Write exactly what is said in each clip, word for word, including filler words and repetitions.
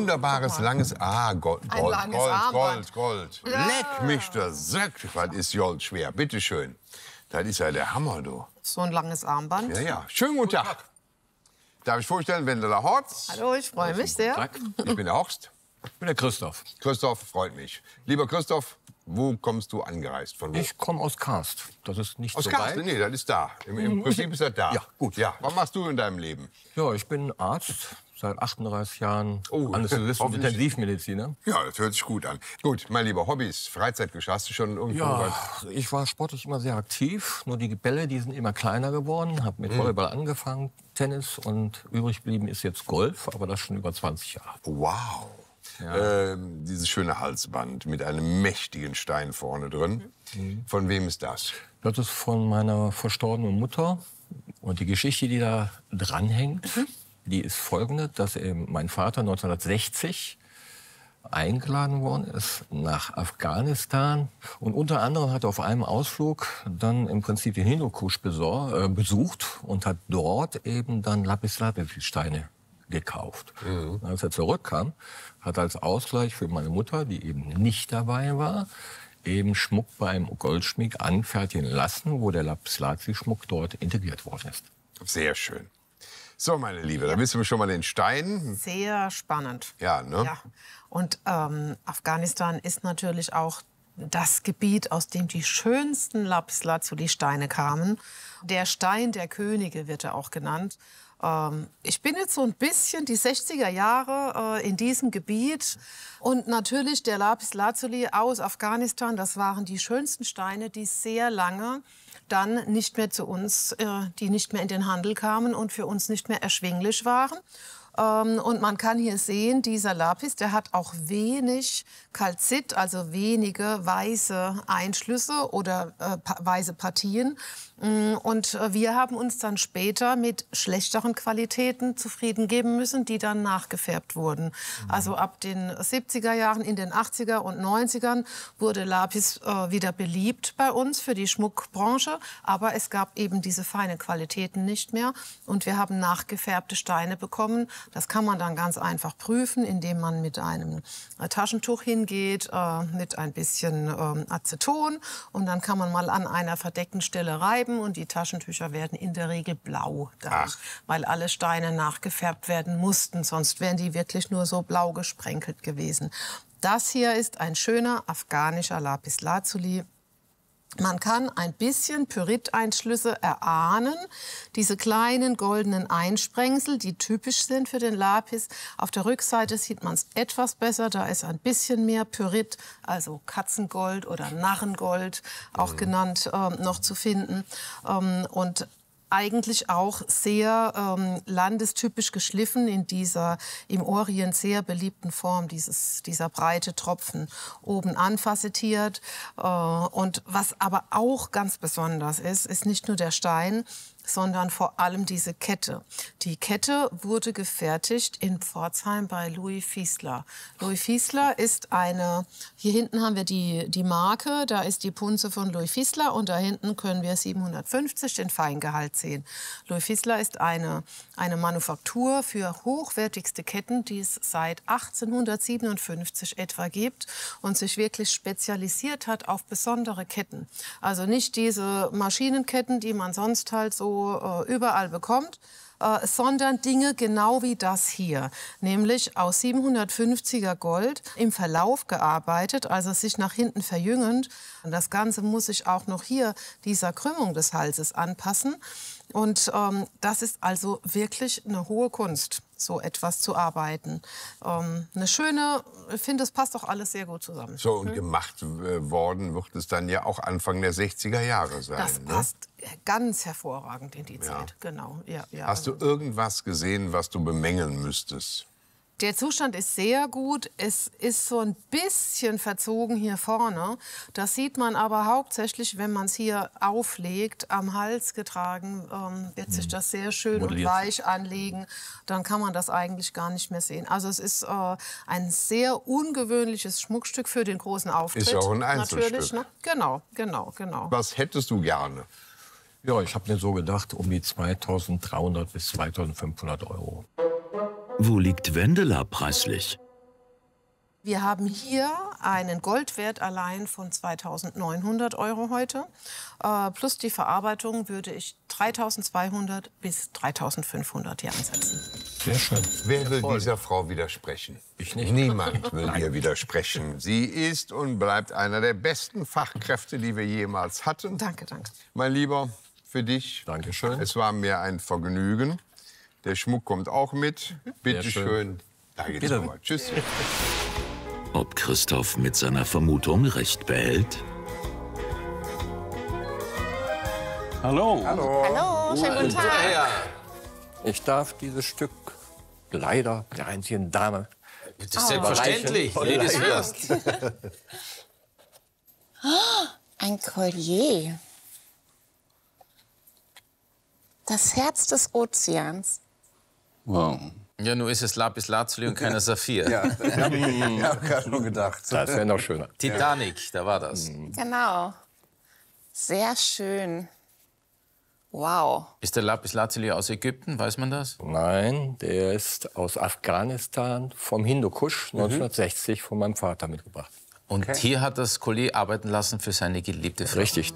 wunderbares, langes... Ah, Gold, Ein Gold, langes Gold, Armband. Gold, Gold. Ja. Leck mich das Sack, was ist Gold schwer. Bitte schön. Das ist ja der Hammer, du. So ein langes Armband. Ja, ja. Schönen guten Tag. Darf ich vorstellen, Wendela Horst? Hallo, ich freue mich sehr. Tag. Ich bin der Horst. Ich bin der Christoph. Christoph, freut mich. Lieber Christoph, wo kommst du angereist? Von wo? Ich komme aus Karst. Das ist nicht Aus so Karsten? weit. Nee, das ist da. Im, Im Prinzip ist das da. Ja, gut. Ja. Was machst du in deinem Leben? Ja, ich bin Arzt seit achtunddreißig Jahren. Oh, Anästhesist und hoffentlich- Intensivmediziner. Ja, das hört sich gut an. Gut, mein lieber Hobbys, Freizeitgeschichte. Hast du schon irgendwo Ja, was? ich war sportlich immer sehr aktiv. Nur die Bälle, die sind immer kleiner geworden. Habe mit Volleyball angefangen, Tennis und übrig geblieben ist jetzt Golf, aber das schon über zwanzig Jahre. Wow. Ähm, dieses schöne Halsband mit einem mächtigen Stein vorne drin. Von wem ist das? Das ist von meiner verstorbenen Mutter. Und die Geschichte, die da dranhängt, die ist folgende, dass eben mein Vater neunzehnhundertsechzig eingeladen worden ist nach Afghanistan. Und unter anderem hat er auf einem Ausflug dann im Prinzip den Hindukusch besor- äh, besucht und hat dort eben dann Lapis-Lazuli-Steine gekauft. Mhm. Als er zurückkam, hat er als Ausgleich für meine Mutter, die eben nicht dabei war, eben Schmuck bei einem Goldschmied anfertigen lassen, wo der Lapis-Lazuli-Schmuck dort integriert worden ist. Sehr schön. So, meine Liebe, da wissen wir schon mal den Stein. Sehr spannend. Ja, ne? Ja. Und ähm, Afghanistan ist natürlich auch das Gebiet, aus dem die schönsten Lapis-Lazuli-Steine kamen. Der Stein der Könige wird er auch genannt. Ähm, ich bin jetzt so ein bisschen die sechziger Jahre äh, in diesem Gebiet. Und natürlich der Lapis-Lazuli aus Afghanistan, das waren die schönsten Steine, die sehr lange dann nicht mehr zu uns, äh, die nicht mehr in den Handel kamen und für uns nicht mehr erschwinglich waren. Ähm, und man kann hier sehen, dieser Lapis, der hat auch wenig Kalzit, also wenige weiße Einschlüsse oder äh, pa weiße Partien. Und äh, wir haben uns dann später mit schlechteren Qualitäten zufrieden geben müssen, die dann nachgefärbt wurden. Mhm. Also ab den siebziger Jahren, in den achtziger und neunzigern wurde Lapis äh, wieder beliebt bei uns für die Schmuckbranche. Aber es gab eben diese feinen Qualitäten nicht mehr. Und wir haben nachgefärbte Steine bekommen. Das kann man dann ganz einfach prüfen, indem man mit einem äh, Taschentuch hingeht, äh, mit ein bisschen äh, Aceton. Und dann kann man mal an einer verdeckten Stelle reiben. Und die Taschentücher werden in der Regel blau, dann, weil alle Steine nachgefärbt werden mussten. Sonst wären die wirklich nur so blau gesprenkelt gewesen. Das hier ist ein schöner afghanischer Lapis-Lazuli. Man kann ein bisschen Pyrit-Einschlüsse erahnen. Diese kleinen goldenen Einsprengsel, die typisch sind für den Lapis. Auf der Rückseite sieht man es etwas besser. Da ist ein bisschen mehr Pyrit, also Katzengold oder Narrengold, auch mhm. genannt, ähm, noch zu finden. Ähm, und eigentlich auch sehr ähm, landestypisch geschliffen in dieser im Orient sehr beliebten Form, dieses, dieser breite Tropfen, oben anfacettiert. Äh, und was aber auch ganz besonders ist, ist nicht nur der Stein, sondern vor allem diese Kette. Die Kette wurde gefertigt in Pforzheim bei Louis Fiesler. Louis Fiesler ist eine, hier hinten haben wir die, die Marke, da ist die Punze von Louis Fiesler und da hinten können wir siebenhundertfünfzig den Feingehalt sehen. Louis Fiesler ist eine, eine Manufaktur für hochwertigste Ketten, die es seit achtzehnhundertsiebenundfünfzig etwa gibt und sich wirklich spezialisiert hat auf besondere Ketten. Also nicht diese Maschinenketten, die man sonst halt so überall bekommt, äh, sondern Dinge genau wie das hier, nämlich aus siebenhundertfünfziger Gold im Verlauf gearbeitet, also sich nach hinten verjüngend. Und das Ganze muss sich auch noch hier dieser Krümmung des Halses anpassen. Und ähm, das ist also wirklich eine hohe Kunst, so etwas zu arbeiten. Ähm, eine schöne, ich finde, es passt auch alles sehr gut zusammen. So, und gemacht äh, worden wird es dann ja auch Anfang der sechziger Jahre sein. Das ne? passt ganz hervorragend in die Ja. Zeit, genau. Ja, ja. Hast du irgendwas gesehen, was du bemängeln müsstest? Der Zustand ist sehr gut. Es ist so ein bisschen verzogen hier vorne. Das sieht man aber hauptsächlich, wenn man es hier auflegt, am Hals getragen, ähm, wird sich das sehr schön und Modelliert. weich anlegen. Dann kann man das eigentlich gar nicht mehr sehen. Also es ist äh, ein sehr ungewöhnliches Schmuckstück für den großen Auftritt. Ist ja auch ein Einzelstück. Natürlich, ne? Genau, genau, genau. Was hättest du gerne? Ja, ich habe mir so gedacht, um die zweitausenddreihundert bis zweitausendfünfhundert Euro. Wo liegt Wendela preislich? Wir haben hier einen Goldwert allein von zweitausendneunhundert Euro heute. Äh, plus die Verarbeitung würde ich dreitausendzweihundert bis dreitausendfünfhundert hier ansetzen. Sehr schön. Wer will dieser Frau widersprechen? Ich nicht. Niemand will ihr widersprechen. Sie ist und bleibt einer der besten Fachkräfte, die wir jemals hatten. Danke, danke. Mein Lieber, für dich. Dankeschön. Es war mir ein Vergnügen. Der Schmuck kommt auch mit. Bitte Sehr schön. schön. Da geht's Bitte. vorbei. Tschüss. Ob Christoph mit seiner Vermutung recht behält? Hallo. Hallo, schönen guten Tag. Ich darf dieses Stück leider der einzigen Dame. Das ist selbstverständlich. Ladies first. Ein Collier. Das Herz des Ozeans. Wow. Ja, nur ist es Lapis Lazuli und keiner Saphir. Ja, ich habe hab gerade schon gedacht. Das wäre noch schöner. Titanic, da war das. Genau. Sehr schön. Wow. Ist der Lapis Lazuli aus Ägypten, weiß man das? Nein, der ist aus Afghanistan vom Hindukusch neunzehnhundertsechzig von meinem Vater mitgebracht. Und hier hat das Collier arbeiten lassen für seine geliebte Frau. Richtig.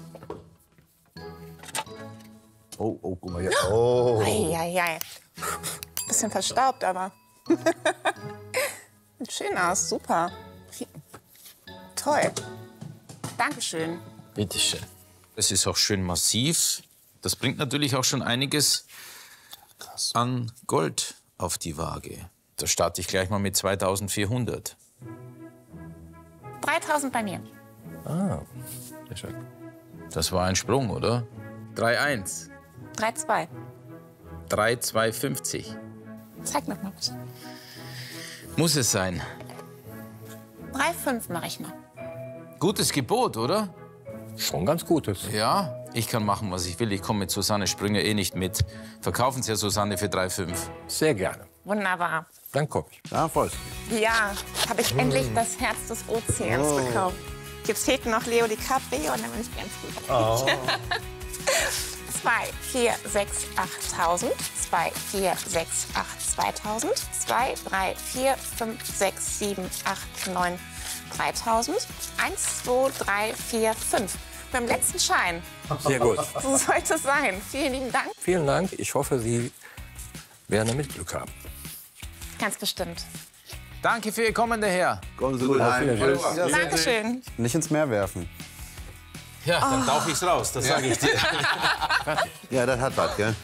Oh, oh, guck mal hier. Oh. Eieiei. Bisschen verstaubt, aber. Sieht schön aus, super. Toll. Dankeschön. Bitteschön. Es ist auch schön massiv. Das bringt natürlich auch schon einiges an Gold auf die Waage. Da starte ich gleich mal mit zweitausendvierhundert. dreitausend bei mir. Ah, sehr schön. Das war ein Sprung, oder? drei eins. drei zwei. drei zwei fünfzig. Zeig noch mal bitte. Muss es sein. drei fünf mache ich noch. Gutes Gebot, oder? Schon ganz Gutes. Ja, ich kann machen, was ich will. Ich komme mit Susanne Sprünge eh nicht mit. Verkaufen Sie ja Susanne für drei fünf. Sehr gerne. Wunderbar. Dann komme ich. Ja, voll. Ja, habe ich endlich das Herz des Ozeans Oh. gekauft. Jetzt fehlt noch Leo DiCaprio und dann bin ich ganz gut. zwei, vier, sechs, achttausend. zwei, vier, sechs, acht, zweitausend. zwei, drei, vier, fünf, sechs, sieben, acht, neun, dreitausend. eins, zwei, drei, vier, fünf. Beim letzten Schein. Sehr gut. So sollte es sein. Vielen lieben Dank. Vielen Dank. Ich hoffe, Sie werden damit Glück haben. Ganz bestimmt. Danke für Ihr Kommen, der Herr. Kommen Sie gut heim. Ja, Dankeschön. nicht ins Meer werfen. Ja, dann tauche ich's raus, das sage ich dir. Ja, das hat was, gell?